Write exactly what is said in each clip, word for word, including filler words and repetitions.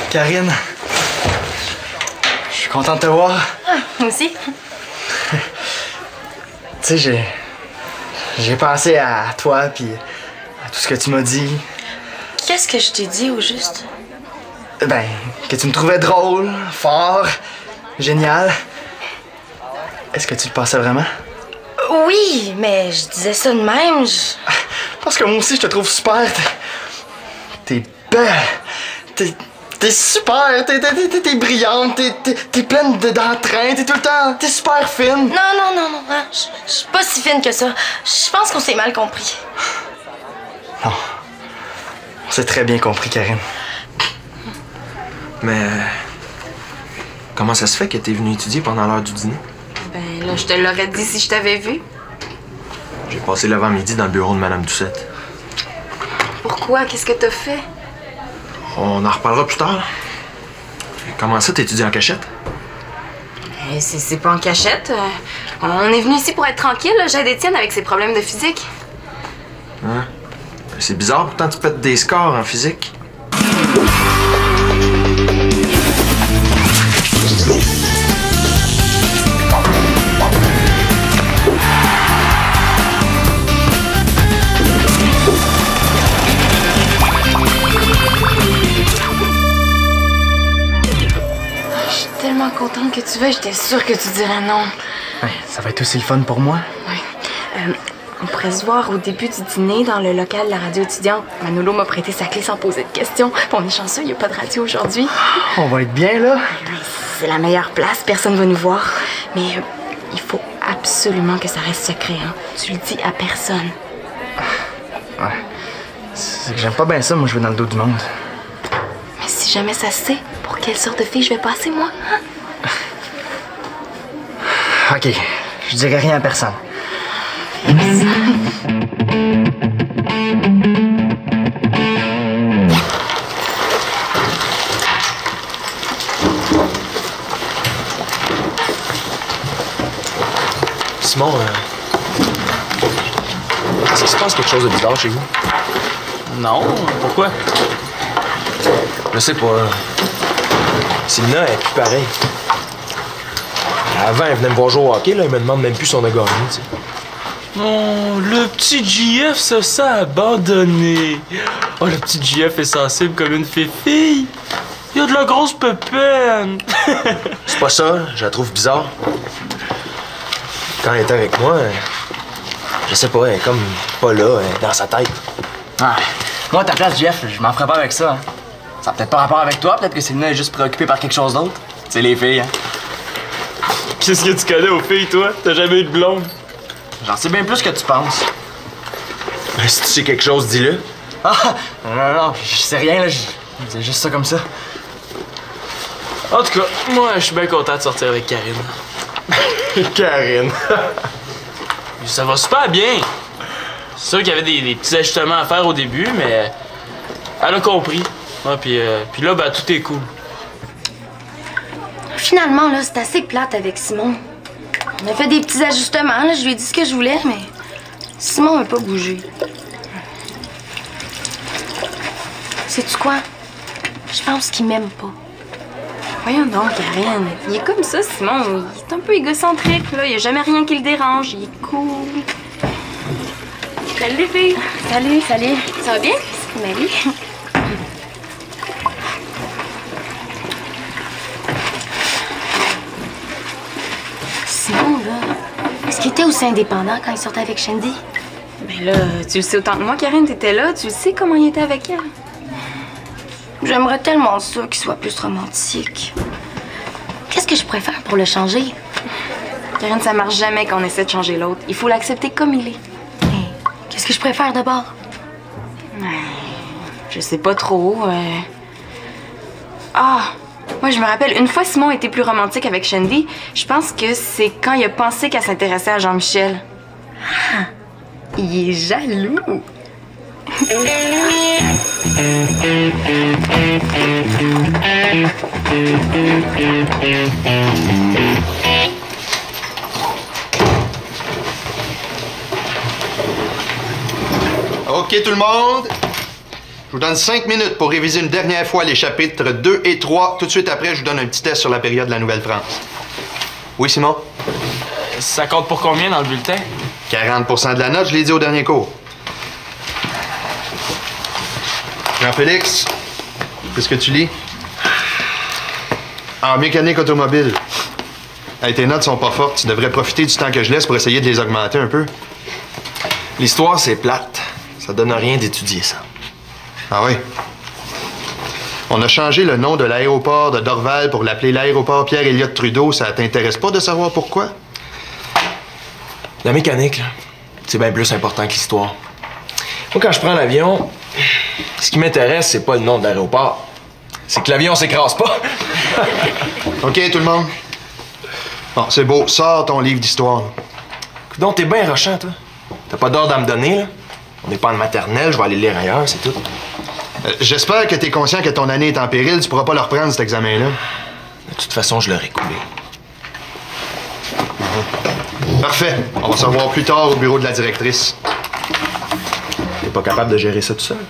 Karine, je suis content de te voir. Ah, moi aussi. Tu sais, j'ai... J'ai pensé à toi, puis à tout ce que tu m'as dit. Qu'est-ce que je t'ai dit, au juste? Ben, que tu me trouvais drôle, fort, génial. Est-ce que tu le pensais vraiment? Oui, mais je disais ça de même, je... Parce que moi aussi, je te trouve super. T'es belle. T'es... T'es super, t'es, t'es, t'es, t'es brillante, t'es, t'es, t'es pleine de, d'entrain, t'es tout le temps, t'es super fine. Non, non, non, non, non. Je, je suis pas si fine que ça. Je pense qu'on s'est mal compris. Non. On s'est très bien compris, Karine. Mais... Comment ça se fait que t'es venue étudier pendant l'heure du dîner? Ben là, je te l'aurais dit si je t'avais vu. J'ai passé l'avant-midi dans le bureau de Madame Doucette. Pourquoi? Qu'est-ce que t'as fait? On en reparlera plus tard. Comment ça, t'étudies en cachette? Eh, c'est, c'est pas en cachette. Euh, on est venu ici pour être tranquille. Là. J'aide Étienne avec ses problèmes de physique. Hein? C'est bizarre, pourtant tu pètes des scores en physique. Tellement contente que tu veux, j'étais sûre que tu dirais non. Ouais, ça va être aussi le fun pour moi. Oui. Euh, on pourrait se voir au début du dîner dans le local de la radio étudiante. Manolo m'a prêté sa clé sans poser de questions. On est chanceux, il n'y a pas de radio aujourd'hui. On va être bien, là. C'est la meilleure place, personne va nous voir. Mais euh, il faut absolument que ça reste secret, hein. Tu le dis à personne. Ouais. C'est que j'aime pas bien ça, moi, jouer dans le dos du monde. Mais si jamais ça se sait, pour quelle sorte de fille je vais passer, moi? Hein? OK. Je dirai rien à personne. Simon, euh... est-ce qu'il se passe quelque chose de bizarre chez vous? Non, pourquoi? Je sais pas. Simona, elle est plus pareille. Avant, elle venait me voir jouer au hockey, là, elle me demande même plus si on a gagné, tu sais. Oh, le petit J F se sent abandonné. Oh, le petit J F est sensible comme une fille. Il a de la grosse pépine. C'est pas ça, je la trouve bizarre. Quand elle était avec moi, elle... je sais pas, elle est comme pas là, elle est dans sa tête. Ah, moi, à ta place, Jeff, je m'en ferais pas avec ça. Hein. Ça a peut-être pas rapport avec toi, peut-être que Célina est juste préoccupée par quelque chose d'autre. C'est les filles, hein. Qu'est-ce que tu connais aux filles, toi? T'as jamais eu de blonde? J'en sais bien plus que tu penses. Ben, si tu sais quelque chose, dis-le. Ah! Non, non, non, je sais rien, là. Je disais juste ça comme ça. En tout cas, moi, je suis bien content de sortir avec Karine. Karine. Ça va super bien. C'est sûr qu'il y avait des, des petits ajustements à faire au début, mais elle a compris. Ah, puis, euh, puis là, ben, tout est cool. Finalement, là, c'est assez plate avec Simon. On a fait des petits ajustements, là. Je lui ai dit ce que je voulais, mais Simon n'a pas bougé. Sais-tu quoi? Je pense qu'il m'aime pas. Voyons donc, Karine. Il est comme ça, Simon. Il est un peu égocentrique, là. Il n'y a jamais rien qui le dérange. Il est cool. Salut, les filles. Salut, salut. Ça va bien? Marie. Simon, là, est-ce qu'il était aussi indépendant quand il sortait avec Shandy? Ben là, tu le sais autant que moi, Karine. T'étais là. Tu sais comment il était avec elle. J'aimerais tellement ça qu'il soit plus romantique. Qu'est-ce que je pourrais faire pour le changer? Karine, ça marche jamais quand on essaie de changer l'autre. Il faut l'accepter comme il est. Hey, qu'est-ce que je pourrais faire d'abord? Je sais pas trop. Euh... Ah! Moi, je me rappelle, une fois Simon était plus romantique avec Shandy, je pense que c'est quand il a pensé qu'elle s'intéressait à Jean-Michel. Ah! Il est jaloux! OK, tout le monde. Je vous donne cinq minutes pour réviser une dernière fois les chapitres deux et trois. Tout de suite après, je vous donne un petit test sur la période de la Nouvelle-France. Oui, Simon? Ça compte pour combien dans le bulletin? quarante pour cent de la note, je l'ai dit au dernier cours. Jean-Félix, qu'est-ce que tu lis? En mécanique automobile. Hey, tes notes sont pas fortes. Tu devrais profiter du temps que je laisse pour essayer de les augmenter un peu. L'histoire, c'est plate. Ça donne rien d'étudier ça. Ah oui? On a changé le nom de l'aéroport de Dorval pour l'appeler l'aéroport Pierre-Éliott Trudeau. Ça t'intéresse pas de savoir pourquoi? La mécanique, là, c'est bien plus important que l'histoire. Moi, quand je prends l'avion, ce qui m'intéresse, c'est pas le nom de l'aéroport. C'est que l'avion s'écrase pas. OK, tout le monde? Bon, c'est beau. Sors ton livre d'histoire. Donc, t'es bien rochant, toi. T'as pas d'ordre à me donner, là? On n'est pas en maternelle, je vais aller lire ailleurs, c'est tout. Euh, J'espère que t'es conscient que ton année est en péril. Tu pourras pas le reprendre, cet examen-là. De toute façon, je l'aurais coulé. Parfait. On va se revoir plus tard au bureau de la directrice. T'es pas capable de gérer ça tout seul?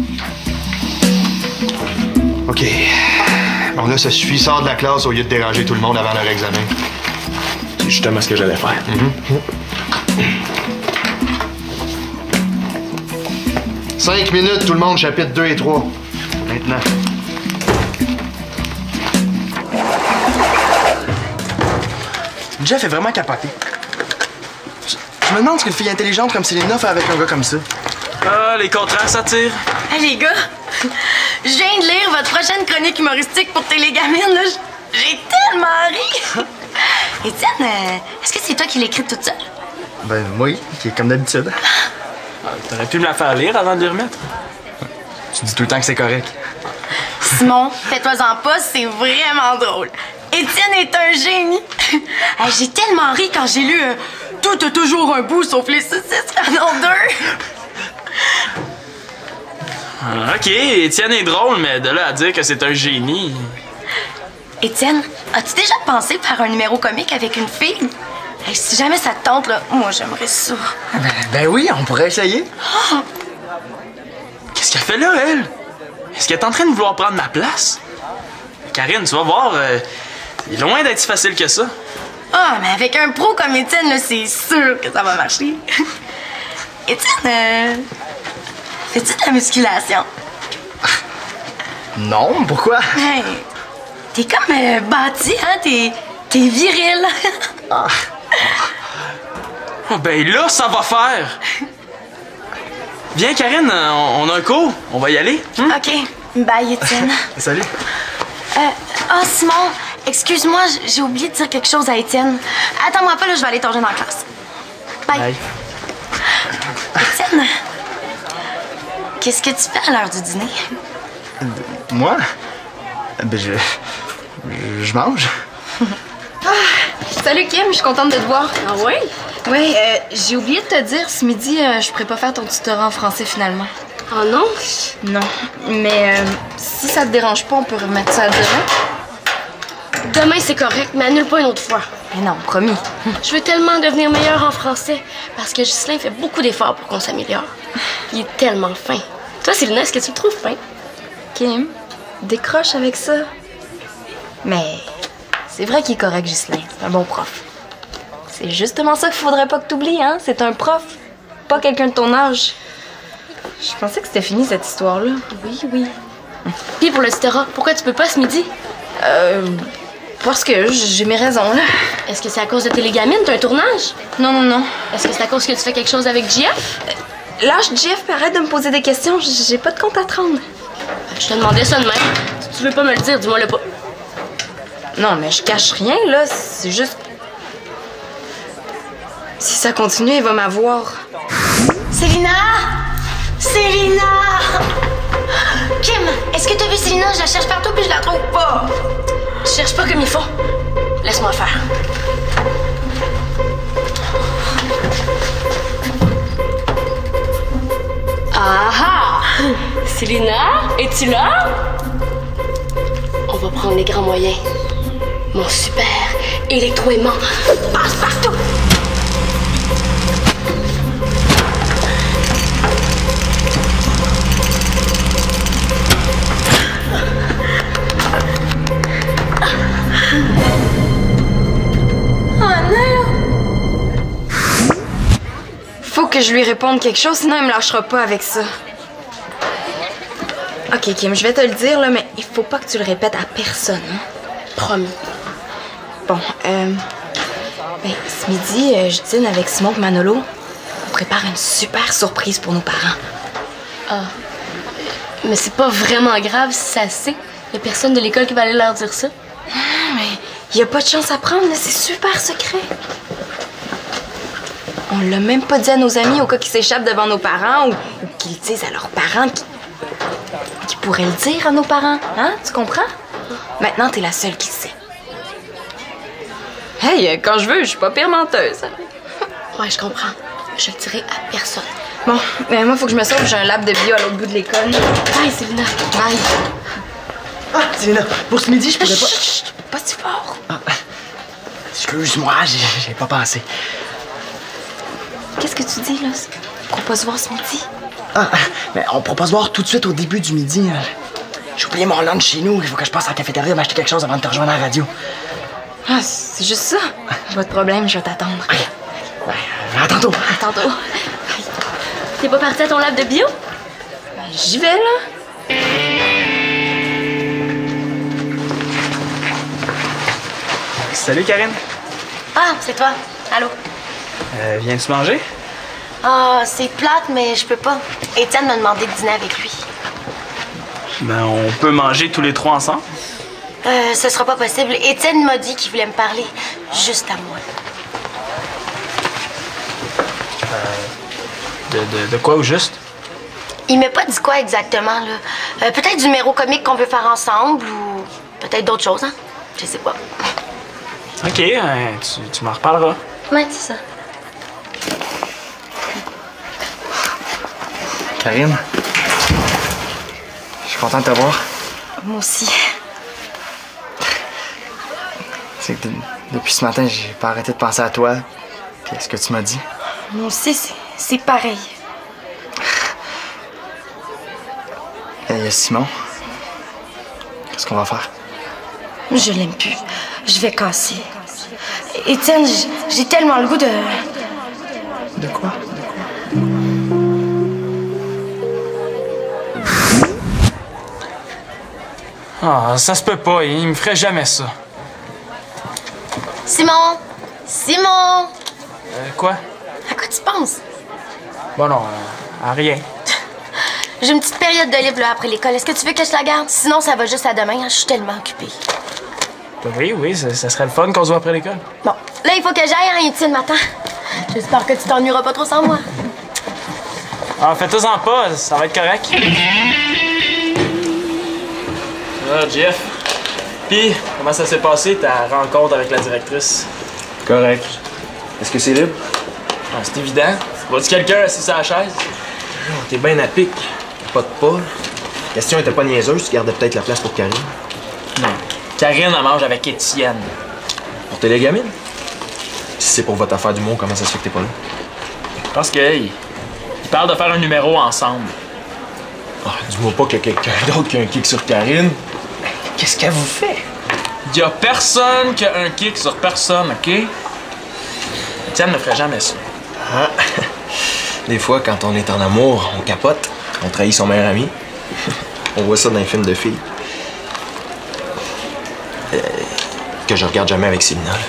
OK. Bon, là, ça suffit. Sors de la classe au lieu de déranger tout le monde avant leur examen. C'est justement ce que j'allais faire. Mm-hmm. Cinq minutes, tout le monde, chapitre deux et trois. Maintenant. Jeff est vraiment capoté. Je, je me demande ce qu'une fille intelligente comme Célina fait avec un gars comme ça. Ah, les contrats s'attirent. Hey, les gars, je viens de lire votre prochaine chronique humoristique pour Télégamine. Là. J'ai tellement ri. Étienne, euh, est-ce que c'est toi qui l'écris toute seule? Ben oui, qui est comme d'habitude. Ah, T'aurais pu me la faire lire avant de les remettre. Tu dis tout le temps que c'est correct. Simon, fais-toi-en pas, c'est vraiment drôle. Étienne est un génie. Hey, j'ai tellement ri quand j'ai lu euh, Tout a toujours un bout sauf les saucisses canon deux. Ah, OK, Étienne est drôle, mais de là à dire que c'est un génie... Étienne, as-tu déjà pensé faire un numéro comique avec une fille? Hey, si jamais ça te tente, là, moi, j'aimerais ça. Ben, ben oui, on pourrait essayer. Oh! Qu'est-ce qu'elle fait là, elle? Est-ce qu'elle est en train de vouloir prendre ma place? Karine, tu vas voir, euh, il est loin d'être si facile que ça. Ah, mais avec un pro comme Étienne, là, c'est sûr que ça va marcher. Étienne, euh, fais-tu de la musculation? Non, pourquoi? Hey, t'es comme euh, bâti, hein? T'es, t'es viril. Ah. Ah, ben là, ça va faire. Viens, Karine, on, on a un cours. On va y aller. Hein? OK. Bye, Étienne. Salut. Euh, ah, Simon, excuse-moi, j- j'ai oublié de dire quelque chose à Étienne. Attends-moi pas, là, je vais aller t'en dans la classe. Bye. Bye. Étienne, qu'est-ce que tu fais à l'heure du dîner? Moi? Ben je... Je mange. Salut Kim, je suis contente de te voir. Ah oui? Oui, euh, j'ai oublié de te dire, ce midi, euh, je pourrais pas faire ton tutorat en français finalement. Oh non? Non, mais euh, si ça te dérange pas, on peut remettre ça à demain. Demain, c'est correct, mais annule pas une autre fois. Mais non, promis. Je veux tellement devenir meilleure en français parce que Ghislain fait beaucoup d'efforts pour qu'on s'améliore. Il est tellement fin. Toi, Célina, est-ce que tu le trouves fin? Kim, décroche avec ça. Mais c'est vrai qu'il est correct, Ghislain. C'est un bon prof. C'est justement ça qu'il faudrait pas que t'oublies, hein? C'est un prof, pas quelqu'un de ton âge. Je pensais que c'était fini, cette histoire-là. Oui, oui. Puis pour le tutorat, pourquoi tu peux pas ce midi? Euh... Parce que j'ai mes raisons, là. Est-ce que c'est à cause de Télégamine, t'as un tournage? Non, non, non. Est-ce que c'est à cause que tu fais quelque chose avec J F? Lâche Jeff, puis arrête de me poser des questions. J'ai pas de compte à te rendre. Je te demandais ça de même. Si tu veux pas me le dire, dis-moi le pas. Non, mais je cache rien, là. C'est juste... Si ça continue, il va m'avoir. Célina! Célina! Kim, est-ce que t'as vu Célina? Je la cherche partout puis je la trouve pas. Tu cherches pas comme il faut. Laisse-moi faire. Ah ah! Célina, es-tu là? On va prendre les grands moyens. Mon super électro-aimant passe partout! que je lui réponde quelque chose, sinon il me lâchera pas avec ça. Ok, Kim, je vais te le dire, là, mais il faut pas que tu le répètes à personne, hein? Promis. Bon, euh... ben, ce midi, euh, je dîne avec Simon et Manolo. On prépare une super surprise pour nos parents. Ah. Mais c'est pas vraiment grave si ça se sait. Y a personne de l'école qui va aller leur dire ça. Ah, mais y a pas de chance à prendre, là, c'est super secret. On l'a même pas dit à nos amis au cas qu'ils s'échappent devant nos parents ou, ou qu'ils le disent à leurs parents qui, qui pourraient le dire à nos parents. Hein? Tu comprends? Maintenant, t'es la seule qui le sait. Hey, quand je veux, je suis pas pire menteuse. Ouais, je comprends. Je le dirai à personne. Bon, mais moi, faut que je me sauve. J'ai un lab de bio à l'autre bout de l'école. Bye, Célina. Bye. Ah, Célina, pour ce midi, je pourrais pas... Chut, chut, pas si fort. Ah, excuse-moi, j'ai j'ai pas pensé. Qu'est-ce que tu dis, là? Qu'on peut se voir ce midi? Ah, mais on pourra pas se voir tout de suite au début du midi. J'ai oublié mon lunch chez nous. Il faut que je passe à la cafétéria m'acheter quelque chose avant de te rejoindre à la radio. Ah, c'est juste ça? Pas de problème, je vais t'attendre. OK. Ben, à tantôt. À tantôt. T'es pas parti à ton lab de bio? Ben, j'y vais, là. Salut, Karine. Ah, c'est toi. Allô? Euh, viens-tu manger? Ah, c'est plate, mais je peux pas. Étienne m'a demandé de dîner avec lui. Ben, on peut manger tous les trois ensemble. Euh, ce sera pas possible. Étienne m'a dit qu'il voulait me parler. Juste à moi. De, de, de quoi au juste? Il m'a pas dit quoi exactement, là. Euh, peut-être du numéro comique qu'on peut faire ensemble ou peut-être d'autres choses, hein? Je sais pas. OK, hein, tu, tu m'en reparleras. Ouais, c'est ça. Karine, je suis content de te voir. Moi aussi. C'est que de- depuis ce matin, j'ai pas arrêté de penser à toi puis à ce que tu m'as dit. Moi aussi, c'est- c'est pareil. Et il y a Simon. Qu'est-ce qu'on va faire? Je l'aime plus. Je vais casser. Étienne, j- j'ai tellement le goût de... De quoi? Ah, ça se peut pas, il me ferait jamais ça. Simon! Simon! Euh, quoi? À quoi tu penses? Bon, non, euh, à rien. J'ai une petite période de libre là, après l'école. Est-ce que tu veux que je la garde? Sinon, ça va juste à demain. hein. Je suis tellement occupée. Ben oui, oui, ça, ça serait le fun qu'on se voit après l'école. Bon, là, il faut que j'aille, hein, Étienne m'attend. J'espère que tu t'ennuieras pas trop sans moi. Ah, faites-en pas, ça va être correct. Ah, Jeff. Puis, comment ça s'est passé, ta rencontre avec la directrice? Correct. Est-ce que c'est libre? Ah, c'est évident. Vois-tu quelqu'un assis sur la chaise? T'es bien à pic. Pas de pas. La question était pas niaiseuse, tu gardais peut-être la place pour Karine. Non. Karine, elle mange avec Étienne. Pour tes gamines? Si c'est pour votre affaire d'humour, comment ça se fait que t'es pas là? Je pense qu'ils ils parlent de faire un numéro ensemble. Ah, dis-moi pas qu'il y a quelqu'un d'autre qui a un kick sur Karine. Qu'est-ce qu'elle vous fait? Y a personne qui a un kick sur personne, OK? Étienne ne ferait jamais ça. Ah. Des fois, quand on est en amour, on capote. On trahit son meilleur ami. On voit ça dans les films de filles. Euh, que je regarde jamais avec Célina. là.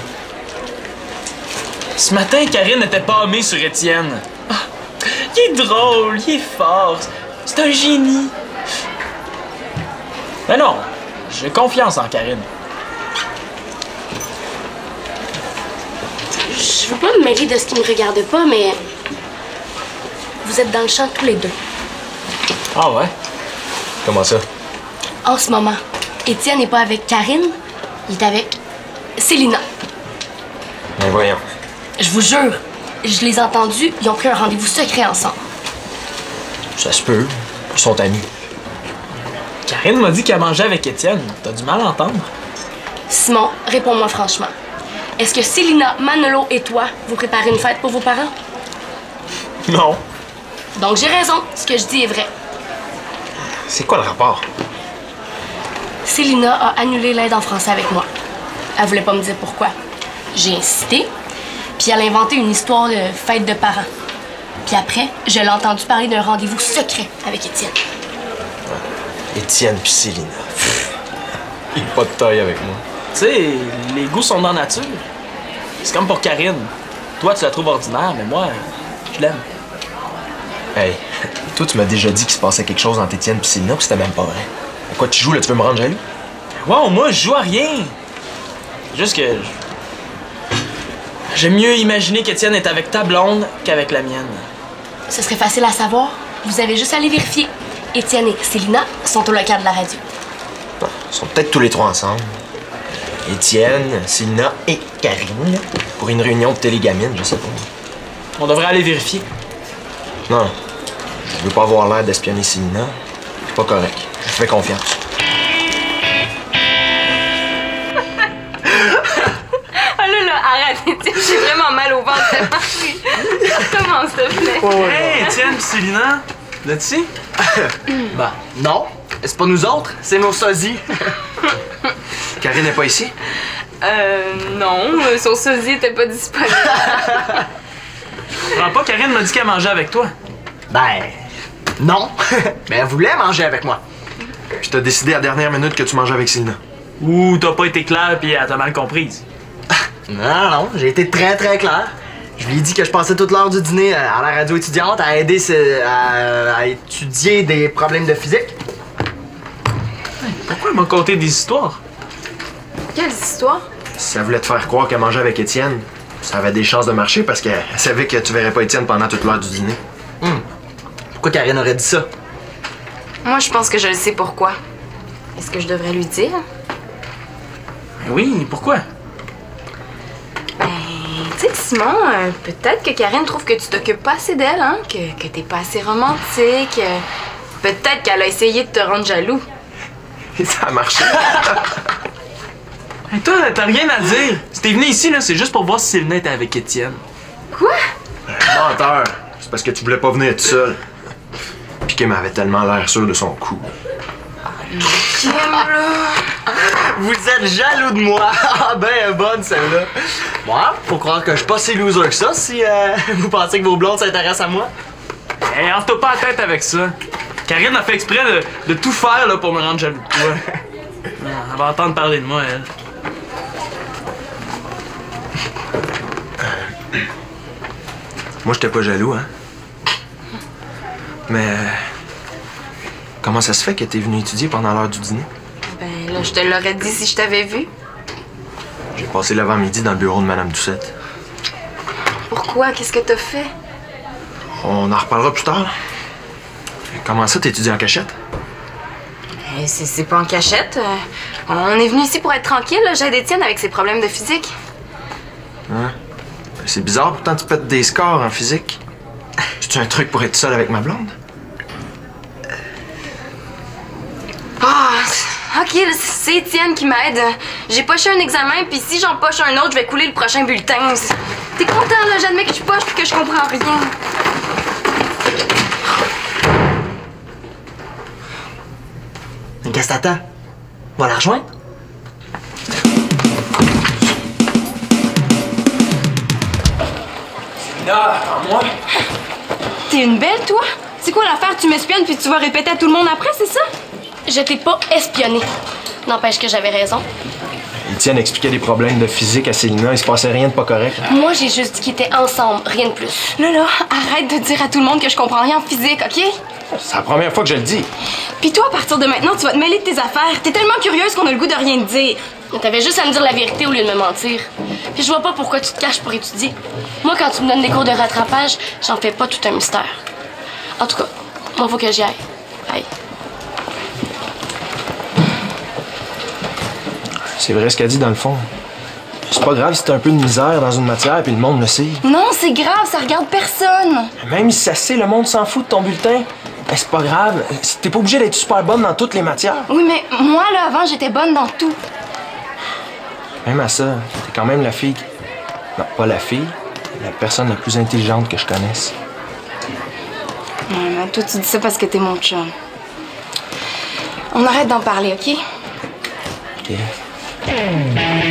Ce matin, Karine n'était pas amée sur Étienne. Ah, il est drôle, il est fort. C'est un génie. Mais non, j'ai confiance en Karine. Je veux pas me mêler de ce qui me regarde pas, mais... Vous êtes dans le champ tous les deux. Ah ouais? Comment ça? En ce moment, Étienne n'est pas avec Karine, il est avec Célina. Ben voyons. Je vous jure, je les ai entendus, ils ont pris un rendez-vous secret ensemble. Ça se peut. Ils sont amis. Karine m'a dit qu'elle mangeait avec Étienne. T'as du mal à entendre? Simon, réponds-moi franchement. Est-ce que Célina, Manolo et toi, vous préparez une fête pour vos parents? Non. Donc j'ai raison, ce que je dis est vrai. C'est quoi le rapport? Célina a annulé l'aide en français avec moi. Elle voulait pas me dire pourquoi. J'ai insisté, puis elle a inventé une histoire de fête de parents. Puis après, je l'ai entendu parler d'un rendez-vous secret avec Étienne. Étienne puis Célina. Il n'a pas de taille avec moi. Tu sais, les goûts sont dans la nature. C'est comme pour Karine. Toi, tu la trouves ordinaire, mais moi, je l'aime. Hey, toi, tu m'as déjà dit qu'il se passait quelque chose entre Étienne puis Célina, puis c'était même pas vrai. Quoi, tu joues là, tu veux me rendre jaloux? Wow, moi, je joue à rien. Juste que. J'aime mieux imaginer qu'Étienne est avec ta blonde qu'avec la mienne. Ce serait facile à savoir. Vous avez juste à aller vérifier. Étienne et Célina sont au local de la radio. Bon, ils sont peut-être tous les trois ensemble. Étienne, Célina et Karine. Pour une réunion de télégamine, je sais pas. On devrait aller vérifier. Non, je veux pas avoir l'air d'espionner Célina. C'est pas correct. Je fais confiance. Ah là là, arrête, Étienne, j'ai vraiment mal au ventre. Comment s'il te plaît? Hey, Étienne pis Célina, là-dessus? Ben, non. C'est pas nous autres, c'est nos sosies. Karine n'est pas ici? Euh, non, son sosie était pas disponible. Je comprends pas, Karine m'a dit qu'elle mangeait avec toi. Ben, non. Mais elle voulait manger avec moi. Puis t'as décidé à la dernière minute que tu mangeais avec Célina. Ou t'as pas été clair pis elle t'a mal comprise. Non, non, j'ai été très très clair. Je lui ai dit que je passais toute l'heure du dîner à la radio étudiante à aider ce- à, à étudier des problèmes de physique. Pourquoi elle m'a conté des histoires? Quelle histoire? Si elle voulait te faire croire qu'elle mangeait avec Étienne, ça avait des chances de marcher parce qu'elle savait que tu verrais pas Étienne pendant toute l'heure du dîner. Hum. Pourquoi Karine aurait dit ça? Moi, je pense que je le sais pourquoi. Est-ce que je devrais lui dire? Oui, pourquoi? Ben, tu sais, Simon, euh, peut-être que Karine trouve que tu t'occupes pas assez d'elle, hein? Que, que t'es pas assez romantique. euh, Peut-être qu'elle a essayé de te rendre jaloux. Et ça a marché. Hey, toi, t'as rien à dire. Si t'es venu ici, là, c'est juste pour voir si Célina était avec Étienne. Quoi? Menteur. C'est parce que tu voulais pas venir tout seul. Puis Kim avait tellement l'air sûr de son coup. Kim, là! Vous êtes jaloux de moi! Ah ben bonne celle-là! Moi, faut croire que je suis pas si loser que ça si euh, vous pensez que vos blondes s'intéressent à moi. Hey, enfle-toi pas la tête avec ça. Karine a fait exprès de, de tout faire là, pour me rendre jaloux de toi. Non, elle va entendre parler de moi, elle. Moi, j'étais pas jaloux, hein. Mais... euh, comment ça se fait que t'es venu étudier pendant l'heure du dîner? Ben, là, je te l'aurais dit si je t'avais vu. J'ai passé l'avant-midi dans le bureau de Madame Doucette. Pourquoi? Qu'est-ce que t'as fait? On en reparlera plus tard. Comment ça, t'étudies en cachette? Eh, C'est c'est pas en cachette. euh, On est venu ici pour être tranquille. là. J'aide Étienne avec ses problèmes de physique. Hein? C'est bizarre, pourtant tu pètes des scores en physique. C'est-tu un truc pour être seul avec ma blonde? Ah, ok, là, c'est Étienne qui m'aide. J'ai poché un examen, puis si j'en poche un autre, je vais couler le prochain bulletin. T'es content, là? J'admets que je poche puis que je comprends rien. Mais qu'est-ce que t'attends? Va la rejoindre? Ah, moi? T'es une belle, toi? C'est quoi l'affaire? Tu m'espionnes puis tu vas répéter à tout le monde après, c'est ça? Je t'ai pas espionné. N'empêche que j'avais raison. Étienne expliquait des problèmes de physique à Célina, il se passait rien de pas correct. Moi, j'ai juste dit qu'ils étaient ensemble, rien de plus. Là, là, arrête de dire à tout le monde que je comprends rien en physique, OK? C'est la première fois que je le dis. Puis toi, à partir de maintenant, tu vas te mêler de tes affaires. T'es tellement curieuse qu'on a le goût de rien te dire. Mais t'avais juste à me dire la vérité au lieu de me mentir. Puis je vois pas pourquoi tu te caches pour étudier. Moi, quand tu me donnes des cours de rattrapage, j'en fais pas tout un mystère. En tout cas, moi, faut que j'y aille. Bye. C'est vrai ce qu'elle dit dans le fond. C'est pas grave si t'as un peu de misère dans une matière puis le monde le sait. Non, c'est grave, ça regarde personne. Même si ça sait, le monde s'en fout de ton bulletin. Ben, c'est pas grave. T'es pas obligé d'être super bonne dans toutes les matières. Oui, mais moi, là, avant, j'étais bonne dans tout. Même à ça, t'es quand même la fille... qui- Non, pas la fille, la personne la plus intelligente que je connaisse. Ouais, mais toi, tu dis ça parce que t'es mon chum. On arrête d'en parler, OK? OK.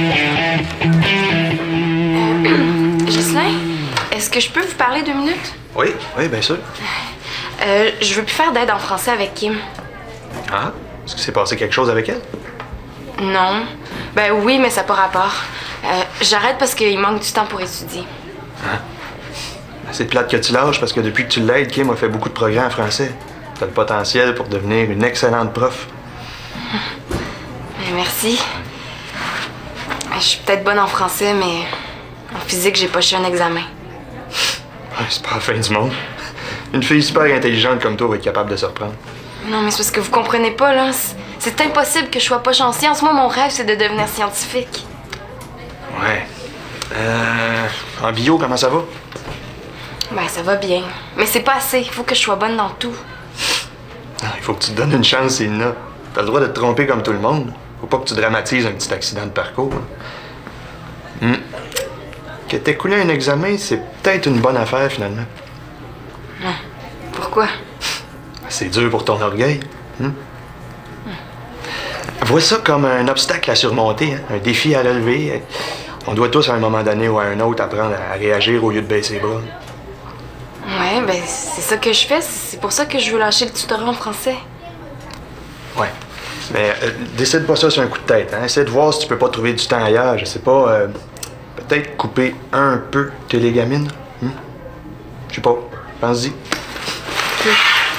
Ghislain, est-ce que je peux vous parler deux minutes? Oui, oui, bien sûr. Euh, je veux plus faire d'aide en français avec Kim. Ah? Est-ce que s'est passé quelque chose avec elle? Non. Ben oui, mais ça n'a pas rapport. Euh, J'arrête parce qu'il manque du temps pour étudier. Hein? C'est plate que tu lâches parce que depuis que tu l'aides, Kim a fait beaucoup de progrès en français. T'as le potentiel pour devenir une excellente prof. Ben, merci. Je suis peut-être bonne en français, mais en physique, j'ai pas un examen. Ouais, c'est pas la fin du monde. Une fille super intelligente comme toi va être capable de se reprendre. Non, mais c'est parce que vous comprenez pas, là. C'est impossible que je sois pas chancieuse. Moi, mon rêve, c'est de devenir scientifique. Ouais. Euh... En bio, comment ça va? Ben, ça va bien. Mais c'est pas assez. Il faut que je sois bonne dans tout. Non, il faut que tu te donnes une chance, Céline. T'as le droit de te tromper comme tout le monde. Faut pas que tu dramatises un petit accident de parcours. Hmm. Que t'aies coulé un examen, c'est peut-être une bonne affaire, finalement. Non. Pourquoi? C'est dur pour ton orgueil. Hmm? Vois ça comme un obstacle à surmonter, hein? Un défi à relever. On doit tous, à un moment donné ou à un autre, apprendre à réagir au lieu de baisser les bras. Ouais, ben c'est ça que je fais. C'est pour ça que je veux lâcher le tutorat en français. Ouais. Mais euh, décide pas ça sur un coup de tête. Hein? Essaie de voir si tu peux pas trouver du temps ailleurs. Je sais pas, euh, peut-être couper un peu tes légumes. Hmm? Je sais pas. Pense-y. Oui.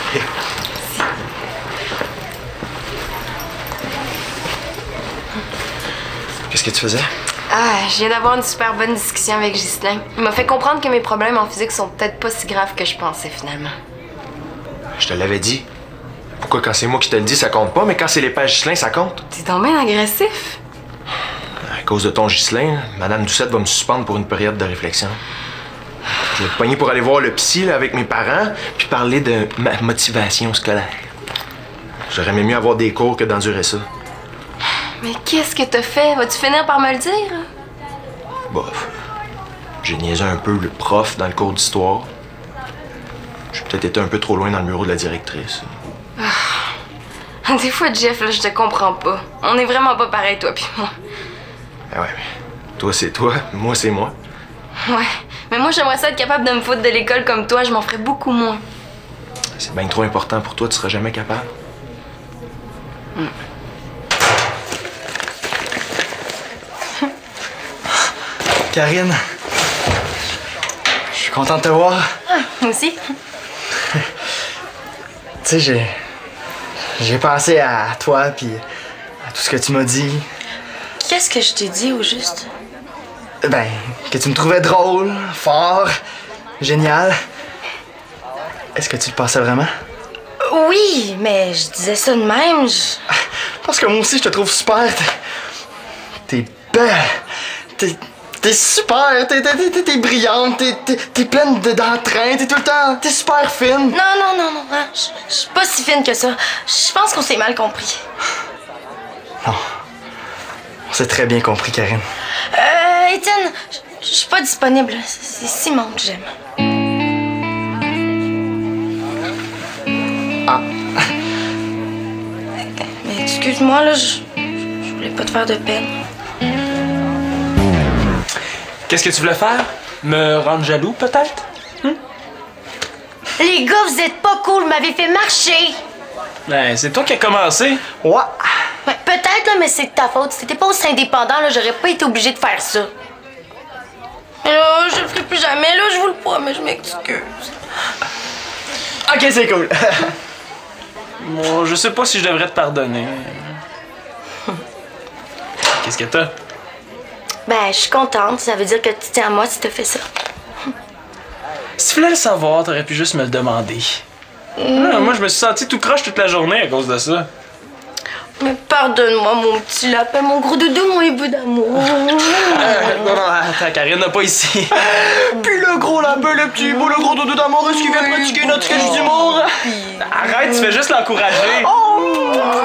Qu'est-ce que tu faisais? Ah, je viens d'avoir une super bonne discussion avec Ghislain. Il m'a fait comprendre que mes problèmes en physique sont peut-être pas si graves que je pensais, finalement. Je te l'avais dit. Pourquoi quand c'est moi qui te le dis, ça compte pas, mais quand c'est les pages Ghislain, ça compte? T'es donc bien agressif. À cause de ton Ghislain, Madame Doucette va me suspendre pour une période de réflexion. Je vais te pogner pour aller voir le psy là, avec mes parents, puis parler de ma motivation scolaire. J'aurais aimé mieux avoir des cours que d'endurer ça. Mais qu'est-ce que t'as fait? Vas-tu finir par me le dire? Bof. J'ai niaisé un peu le prof dans le cours d'histoire. J'ai peut-être été un peu trop loin dans le bureau de la directrice. Ah. Des fois, Jeff, là, je te comprends pas. On est vraiment pas pareil, toi puis moi. Ben ouais, mais toi c'est toi, moi c'est moi. Ouais, mais moi, j'aimerais ça être capable de me foutre de l'école comme toi. Je m'en ferais beaucoup moins. C'est bien trop important pour toi, tu seras jamais capable. Mm. Karine, je suis content de te voir. Ah, moi aussi. Tu sais, j'ai... J'ai pensé à toi, puis à tout ce que tu m'as dit. Qu'est-ce que je t'ai dit, au juste? Ben, que tu me trouvais drôle, fort, génial. Est-ce que tu le pensais vraiment? Oui, mais je disais ça de même. Je... Parce que moi aussi, je te trouve super. T'es belle. T'es... T'es super, t'es, t'es, t'es brillante, t'es, t'es, t'es pleine de, d'entrain, t'es tout le temps, t'es super fine. Non, non, non, non, hein, je je suis pas si fine que ça. Je pense qu'on s'est mal compris. Non, on s'est très bien compris, Karine. Euh, Étienne, je suis pas disponible. C'est Simon que j'aime. Ah. Mais excuse-moi, là, je je voulais pas te faire de peine. Qu'est-ce que tu voulais faire? Me rendre jaloux, peut-être? Hum? Les gars, vous êtes pas cool, vous m'avez fait marcher. Ben, c'est toi qui as commencé. Ouais. Ouais, peut-être, là, mais c'est de ta faute. Si t'étais pas aussi indépendant, là, j'aurais pas été obligée de faire ça. Mais là, je le ferai plus jamais, là, je vous le promets, je m'excuse. Ok, c'est cool. Bon, je sais pas si je devrais te pardonner. Qu'est-ce que t'as? Ben, je suis contente. Ça veut dire que tu tiens à moi si t'as fait ça. Si tu voulais le savoir, t'aurais pu juste me le demander. Mm. Ah, moi, je me suis senti tout croche toute la journée à cause de ça. Mais pardonne-moi, mon petit lapin, mon gros doudou, mon hibou d'amour. Euh, non, non, attends, Karine n'a pas ici. Puis le gros lapin, le petit beau, le gros doudou d'amour, est-ce qu'il vient pratiquer notre sketch d'humour? Arrête, tu fais juste l'encourager. Oh!